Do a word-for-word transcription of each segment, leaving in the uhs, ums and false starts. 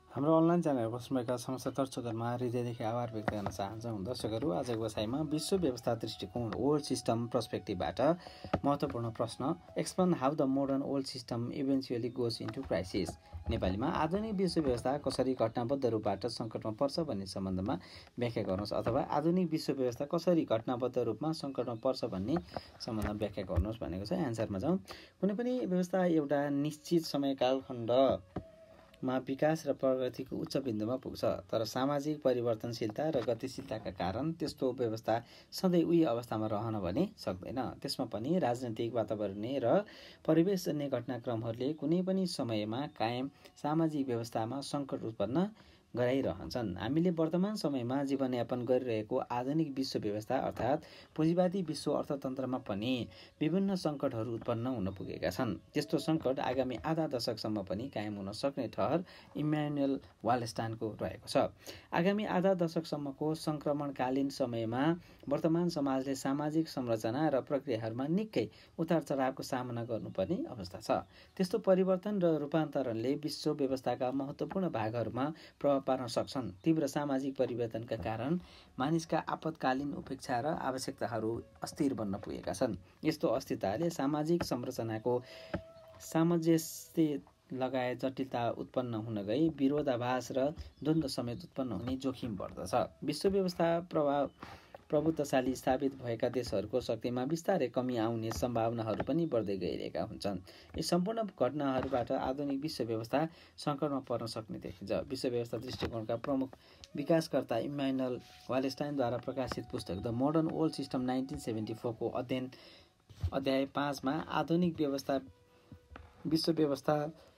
हाम्रो अनलाइन च्यानलहरू बस्नुभएका समस्त दर्शकहरूमा हृदयदेखि आभार व्यक्त गर्न चाहन्छौँ। दर्शकहरू, आजको बसाइमा विश्व व्यवस्था दृष्टिकोण ओल्ड सिस्टम पर्सपेक्टिभबाट महत्त्वपूर्ण प्रश्न, explain how the modern world system eventually goes into crisis. नेपालीमा आधुनिक विश्व व्यवस्था कसरी घटनाबद्ध रूपबाट सङ्कटमा पर्छ भन्ने सम्बन्धमा व्याख्या गर्नुहोस्, अथवा आधुनिक विश्व व्यवस्था कसरी घटनाबद्ध रूपमा सङ्कटमा पर्छ भन्ने सम्बन्धमा व्याख्या गर्नुहोस् भनेको छ। एन्सरमा जाउँ। कुनै पनि व्यवस्था एउटा निश्चित समयकालखण्ड मा विकास र प्रगतिको उच्च बिन्दुमा पुग्छ, तर सामाजिक परिवर्तनशीलता र गतिशीलताका कारण त्यस्तो व्यवस्था सधैँ उही अवस्थामा रहन भने सक्दैन। त्यसमा पनि राजनैतिक, वातावरणीय र परिवेशजन्य घटनाक्रमहरूले कुनै पनि समयमा कायम सामाजिक व्यवस्थामा सङ्कट उत्पन्न गराइरहन्छन्। हामीले वर्तमान समयमा जीवनयापन गरिरहेको आधुनिक विश्व व्यवस्था अर्थात् पुँजीवादी विश्व अर्थतन्त्रमा पनि विभिन्न सङ्कटहरू उत्पन्न हुन पुगेका छन्। त्यस्तो सङ्कट आगामी आधा दशकसम्म पनि कायम हुन सक्ने ठहर इम्यानुएल वालस्टाइनको रहेको छ। आगामी आधा दशकसम्मको सङ्क्रमणकालीन समयमा वर्तमान समाजले सामाजिक संरचना र प्रक्रियाहरूमा निकै उतार चढावको सामना गर्नुपर्ने अवस्था छ। त्यस्तो परिवर्तन र रूपान्तरणले विश्व व्यवस्थाका महत्त्वपूर्ण भागहरूमा प्रभाव पार्न सक्छन्। तीव्र सामाजिक परिवर्तनका कारण मानिसका आपतकालीन उपेक्षा र आवश्यकताहरू अस्थिर बन्न पुगेका छन्। यस्तो अस्थिरताले सामाजिक संरचनाको सामञ्जस्य लगायत जटिलता उत्पन्न हुन गई विरोधाभास र द्वन्द्व समेत उत्पन्न हुने जोखिम बढ्दछ। विश्व व्यवस्था प्रभाव प्रभुत्वशाली स्थापित भएका देशहरूको शक्तिमा बिस्तारै कमी आउने सम्भावनाहरू पनि बढ्दै गइरहेका हुन्छन्। यी सम्पूर्ण घटनाहरूबाट आधुनिक विश्व व्यवस्था सङ्कटमा पर्न सक्ने देखिन्छ। विश्व व्यवस्था दृष्टिकोणका प्रमुख विकासकर्ता इम्यानुएल वालस्टाइनद्वारा प्रकाशित पुस्तक the modern world system nineteen seventy फोरको अध्ययन अध्याय पाँचमा आधुनिक व्यवस्था विश्व व्यवस्था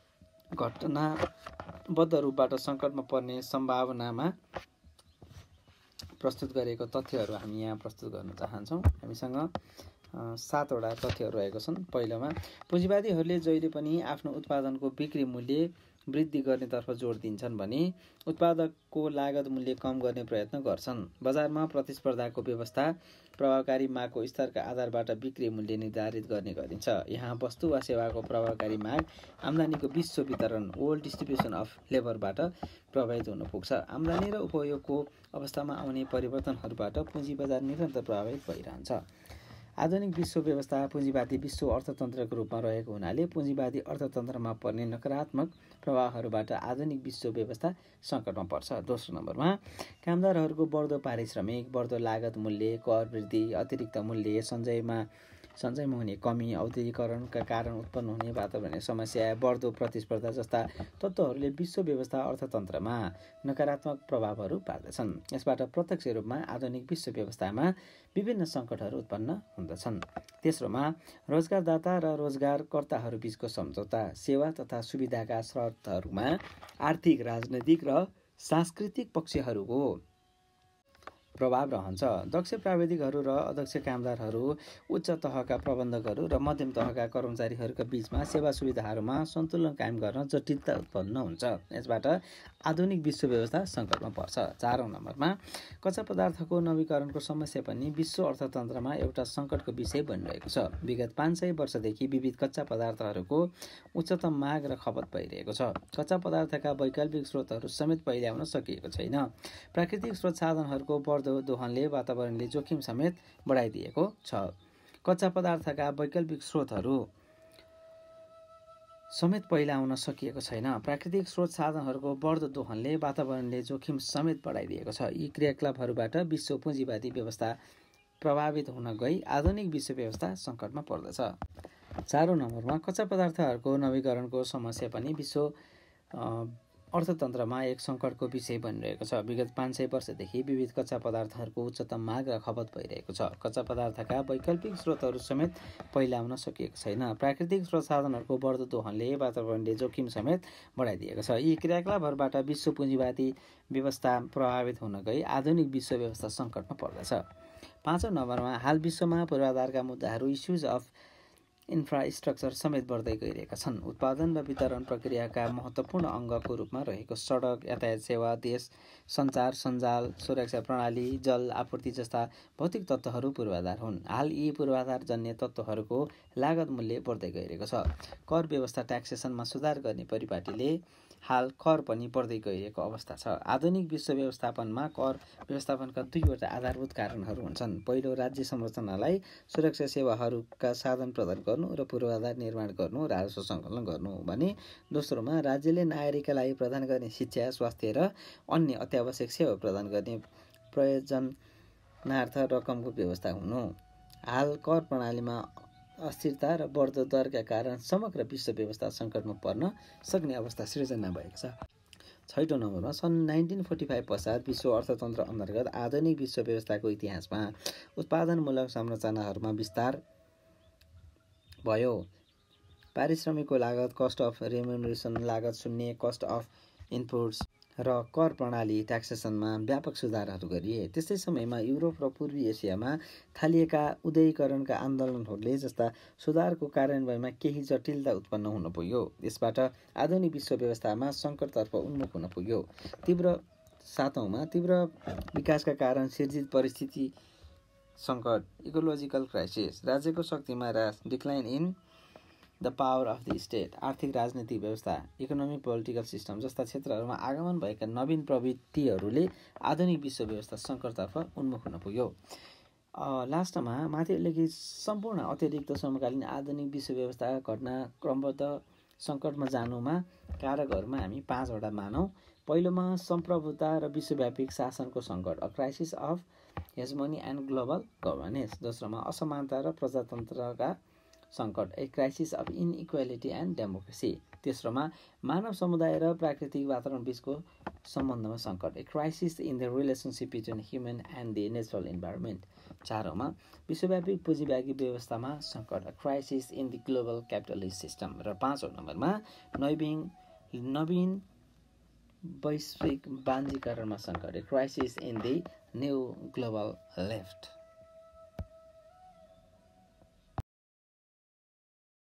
घटनाबद्ध रूपबाट सङ्कटमा पर्ने सम्भावनामा प्रस्तुत गरेको तथ्यहरू हामी यहाँ प्रस्तुत गर्न चाहन्छौँ। हामीसँग सातवटा तथ्यहरू रहेको छन्। पहिलोमा, पुँजीवादीहरूले जहिले पनि आफ्नो उत्पादनको बिक्री मूल्य वृद्धि गर्नेतर्फ जोड दिन्छन् भने उत्पादकको लागत मूल्य कम गर्ने प्रयत्न गर्छन्। बजारमा प्रतिस्पर्धाको व्यवस्था प्रभावकारी मागको स्तरका आधारबाट बिक्री मूल्य निर्धारित गर्ने गरिन्छ। यहाँ वस्तु वा सेवाको प्रभावकारी माग आम्दानीको विश्व वितरण वर्ल्ड डिस्ट्रिब्युसन अफ लेबरबाट प्रभावित हुन पुग्छ। आम्दानी र उपयोगको अवस्थामा आउने परिवर्तनहरूबाट पुँजी बजार निरन्तर प्रभावित भइरहन्छ। आधुनिक विश्व व्यवस्था पुँजीवादी विश्व अर्थतन्त्रको रूपमा रहेको हुनाले पुँजीवादी अर्थतन्त्रमा पर्ने नकारात्मक प्रभावहरूबाट आधुनिक विश्व व्यवस्था सङ्कटमा पर्छ। दोस्रो नम्बरमा, कामदारहरूको बढ्दो पारिश्रमिक, बढ्दो लागत मूल्य, कर वृद्धि, अतिरिक्त मूल्य, सञ्चयमा सञ्चयमा हुने कमी, औद्योगिकरणका कारण उत्पन्न हुने वातावरणीय समस्या, बढ्दो प्रतिस्पर्धा जस्ता तत्त्वहरूले विश्व व्यवस्था अर्थतन्त्रमा नकारात्मक प्रभावहरू पार्दछन्। यसबाट प्रत्यक्ष रूपमा आधुनिक विश्व व्यवस्थामा विभिन्न सङ्कटहरू उत्पन्न हुँदछन्। तेस्रोमा, रोजगारदाता र रोजगारकर्ताहरू बीचको सम्झौता, सेवा तथा सुविधाका शर्तहरूमा आर्थिक, राजनैतिक र सांस्कृतिक पक्षहरूको प्रभाव रहन्छ। दक्ष प्राविधिकहरू र अदक्ष कामदारहरू, उच्च तहका प्रबन्धकहरू र मध्यम तहका कर्मचारीहरूका बीचमा सेवा सुविधाहरूमा सन्तुलन कायम गर्न जटिलता उत्पन्न हुन्छ। यसबाट आधुनिक विश्व व्यवस्था सङ्कटमा पर्छ। चारौँ नम्बरमा, कच्चा पदार्थको नवीकरणको समस्या पनि विश्व अर्थतन्त्रमा एउटा सङ्कटको विषय बनिरहेको छ। विगत पाँच सय वर्षदेखि विविध कच्चा पदार्थहरूको उच्चतम माग र खपत भइरहेको छ। कच्चा पदार्थका वैकल्पिक स्रोतहरू समेत पहिल्याउन सकिएको छैन। प्राकृतिक स्रोत साधनहरूको बढ्दो दोहनले वातावरणले जोखिम समेत बढाइदिएको छ। कच्चा पदार्थका वैकल्पिक स्रोतहरू समेत पहिल्याउन सकिएको छैन। प्राकृतिक स्रोत साधनहरूको बढ्दो दोहनले वातावरणले जोखिम समेत बढाइदिएको छ। यी क्रियाकलापहरूबाट विश्व पुँजीवादी व्यवस्था प्रभावित हुन गई आधुनिक विश्व व्यवस्था सङ्कटमा पर्दछ। चारौँ नम्बरमा, कच्चा पदार्थहरूको नवीकरणको समस्या पनि विश्व अर्थतन्त्रमा एक सङ्कटको विषय बनिरहेको छ। विगत पाँच सय वर्षदेखि विविध कच्चा पदार्थहरूको उच्चतम माग र खपत भइरहेको छ। कच्चा पदार्थका वैकल्पिक स्रोतहरू समेत पहिल्याउन सकिएको छैन। प्राकृतिक स्रोत साधनहरूको बढ्दो दोहनले वातावरणले जोखिम समेत बढाइदिएको छ। यी क्रियाकलापहरूबाट विश्व पुँजीवादी व्यवस्था प्रभावित हुन गई आधुनिक विश्व व्यवस्था सङ्कटमा पर्दछ। पाँचौँ नम्बरमा, हाल विश्वमा पूर्वाधारका मुद्दाहरू इस्युज अफ इन्फ्रास्ट्रक्चर समेत बढ्दै गइरहेका छन्। उत्पादन र वितरण प्रक्रियाका महत्त्वपूर्ण अङ्गको रूपमा रहेको सडक, यातायात सेवा, देश सञ्चार सञ्जाल, सुरक्षा प्रणाली, जल आपूर्ति जस्ता भौतिक तत्त्वहरू पूर्वाधार हुन्। हाल यी पूर्वाधारजन्य तत्त्वहरूको लागत मूल्य बढ्दै गइरहेको छ। कर व्यवस्था ट्याक्सेसनमा सुधार गर्ने परिपाटीले हाल कर पनि बढ्दै गइरहेको अवस्था छ। आधुनिक विश्व व्यवस्थापनमा कर व्यवस्थापनका दुईवटा आधारभूत कारणहरू हुन्छन्। पहिलो, राज्य संरचनालाई सुरक्षा सेवाहरूका साधन प्रदान गर्नु र पूर्वाधार निर्माण गर्नु, राजस्व सङ्कलन गर्नु भने दोस्रोमा राज्यले नागरिकका लागि प्रदान गर्ने शिक्षा, स्वास्थ्य र अन्य अत्यावश्यक सेवा प्रदान गर्ने प्रयोजनार्थ रकमको व्यवस्था हुनु। हाल कर प्रणालीमा अस्थिरता र बढ्दो दरका कारण समग्र विश्व व्यवस्था सङ्कटमा पर्न सक्ने अवस्था सृजना भएको छ। छैटौँ नम्बरमा सन् नाइन्टिन फोर्टी फाइभ पश्चात विश्व अर्थतन्त्र अन्तर्गत आधुनिक विश्व व्यवस्थाको इतिहासमा उत्पादनमूलक संरचनाहरूमा विस्तार भयो। पारिश्रमिकको लागत, कस्ट अफ रेम्युनरेसन, लागत शून्य, कस्ट अफ इनपुट्स र कर प्रणाली ट्याक्सेसनमा व्यापक सुधारहरू गरिए। त्यस्तै समयमा युरोप र पूर्वी एसियामा थालिएका उदारीकरणका आन्दोलनहरूले जस्ता सुधारको कार्यान्वयनमा केही जटिलता उत्पन्न हुन पुग्यो। यसबाट आधुनिक विश्व व्यवस्थामा सङ्कटतर्फ उन्मुख हुन पुग्यो। तीव्र सातौँमा तीव्र विकासका कारण सिर्जित परिस्थिति सङ्कट, इकोलोजिकल क्राइसिस, राज्यको शक्तिमा ह्रास, decline in the power of the state, आर्थिक राजनीतिक व्यवस्था, इकोनोमिक पोलिटिकल सिस्टम जस्ता क्षेत्रहरूमा आगमन भएका नवीन प्रवृत्तिहरूले आधुनिक विश्व व्यवस्था सङ्कटतर्फ उन्मुख हुन पुग्यो। लास्टमा माथि उल्लेखित सम्पूर्ण अतिरिक्त समकालीन आधुनिक विश्व व्यवस्था घटना क्रमबद्ध सङ्कटमा जानुमा कारकहरूमा हामी पाँचवटा मानौँ। पहिलोमा सम्प्रभुता र विश्वव्यापी शासनको सङ्कट, a crisis of hegemony and global governance. दोस्रोमा असमानता र प्रजातन्त्रका सङ्कट, a crisis of inequality and democracy. तेस्रोमा मानव समुदाय र प्राकृतिक वातावरण बिचको सम्बन्धमा सङ्कट, a crisis in the relationship between human and the natural environment. चारौँमा विश्वव्यापी पुँजीवादी व्यवस्थामा सङ्कट, a crisis in the global capitalist system. र पाँचौँ नम्बरमा नवीन नवीन वैश्विक वाणिज्यीकरणमा सङ्कट, a crisis in the new global left.